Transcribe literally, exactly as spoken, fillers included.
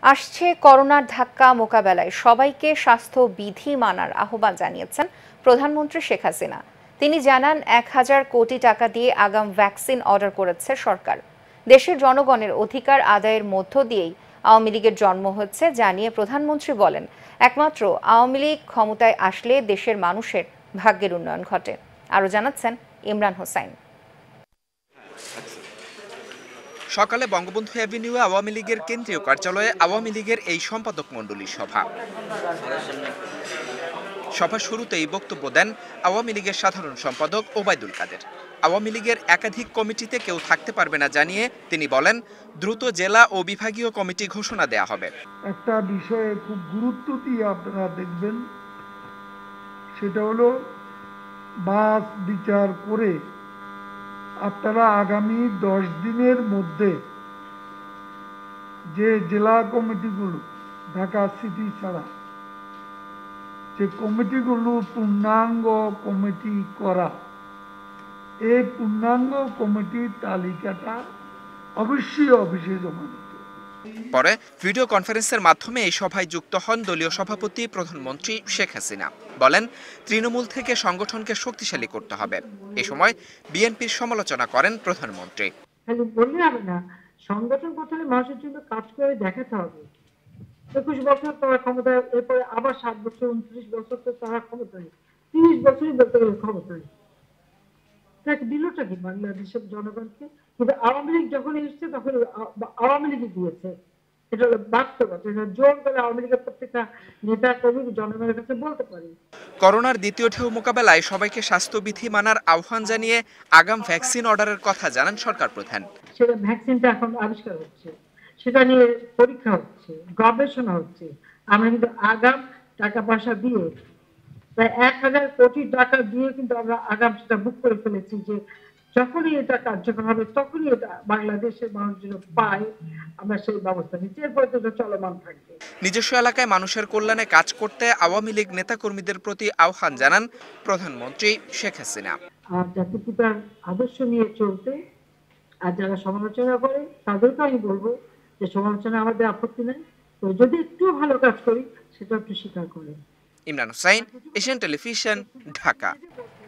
আসছে করোনার ধাক্কা মোকাবেলায় সবাইকে স্বাস্থ্য বিধি মানার আহ্বান জানিয়েছেন প্রধানমন্ত্রী শেখ হাসিনা। তিনি জানান, এক হাজার কোটি টাকা দিয়ে আগাম ভ্যাকসিন অর্ডার করেছে সরকার। দেশের জনগণের অধিকার আদায়ের মধ্য দিয়েই আওয়ামী লীগের জন্ম হচ্ছে জানিয়ে প্রধানমন্ত্রী বলেন, একমাত্র আওয়ামী লীগ ক্ষমতায় আসলে দেশের মানুষের ভাগ্যের উন্নয়ন ঘটে। আরও জানাচ্ছেন ইমরান হোসাইন। সকালে বঙ্গবন্ধু অ্যাভিনিউ আওয়ামী লীগের কেন্দ্রীয় কার্যালয়ে আওয়ামী লীগের এই সম্পাদক মণ্ডলীর সভা। সভা শুরুতেই বক্তব্য দেন আওয়ামী লীগের সাধারণ সম্পাদক ওবায়দুল কাদের। আওয়ামী লীগের একাধিক কমিটিতে কেউ থাকতে পারবে না জানিয়ে তিনি বলেন, দ্রুত জেলা ও বিভাগীয় কমিটি ঘোষণা দেয়া হবে। একটা বিষয়ে খুব গুরুত্ব দিয়ে আপনারা দেখবেন, সেটা হলো বাস বিচার করে আপনারা আগামী দশ দিনের মধ্যে যে জেলা কমিটিগুলো, ঢাকা সিটি ছাড়া যে কমিটিগুলো পূর্ণাঙ্গ কমিটি করা, এই পূর্ণাঙ্গ কমিটির তালিকাটা অবশ্যই অফিসে জমা দিতে। পরে ভিডিও কনফারেন্সের মাধ্যমে এই সভায় যুক্ত হন দলীয় সভাপতি প্রধানমন্ত্রী শেখ হাসিনা। বলেন, তৃণমূল থেকে সংগঠনকে শক্তিশালী করতে হবে। এ সময় বিএনপির সমালোচনা করেন প্রধানমন্ত্রী। বললে হবে না, সংগঠন প্রথমে মানুষের জন্য কাজ করে দেখাতে হবে। একুশ বছর তারা ক্ষমতায়, এরপরে আবার সাত বছর উনত্রিশ বছর তো তারা ক্ষমতায়, তিরিশ বছরই বলতে গেলে ক্ষমতায়। তাকে দিলটা কি বাংলাদেশের জনগণকে? কিন্তু আওয়ামী লীগ যখন এসছে তখন আওয়ামী লীগই দিয়েছে। এটা হলো বাস্তবতা। এটা জোর করে আওয়ামী লীগের প্রত্যেকটা নেতা কর্মী জনগণের কাছে বলতে পারি। করোনার দ্বিতীয় ঢেউ মোকাবেলায় সবাইকে স্বাস্থ্যবিধি মানার আহ্বান জানিয়ে আগাম ভ্যাকসিন অর্ডারের কথা জানান সরকার প্রধান। সেটা ভ্যাকসিনটা এখন আবিষ্কার হচ্ছে, সেটা নিয়ে পরীক্ষা হচ্ছে, গবেষণা হচ্ছে। আমরা কিন্তু আগাম টাকা পয়সা দিয়ে প্রায় এক হাজার কোটি টাকা দিয়ে কিন্তু আমরা আগাম সেটা বুক করে ফেলেছি যে যখনই এটা কার্যকর হবে তখনই এটা বাংলাদেশের মানুষ যেন পায়, আমরা সেই ব্যবস্থা নিচ্ছি। এরপরে তো চলমান থাকবে। নিজস্ব এলাকায় মানুষের কল্যাণে কাজ করতে আওয়ামী লীগ নেতাকর্মীদের প্রতি আহ্বান জানান প্রধানমন্ত্রী শেখ হাসিনা। আর জাতির পিতার আদর্শ নিয়ে চলতে, আর যারা সমালোচনা করে তাদেরকে আমি বলবো যে সমালোচনা আমাদের আপত্তি নেই, তো যদি একটু ভালো কাজ করি সেটা একটু স্বীকার করেন। Imran Hossain, Asian television, Dhaka.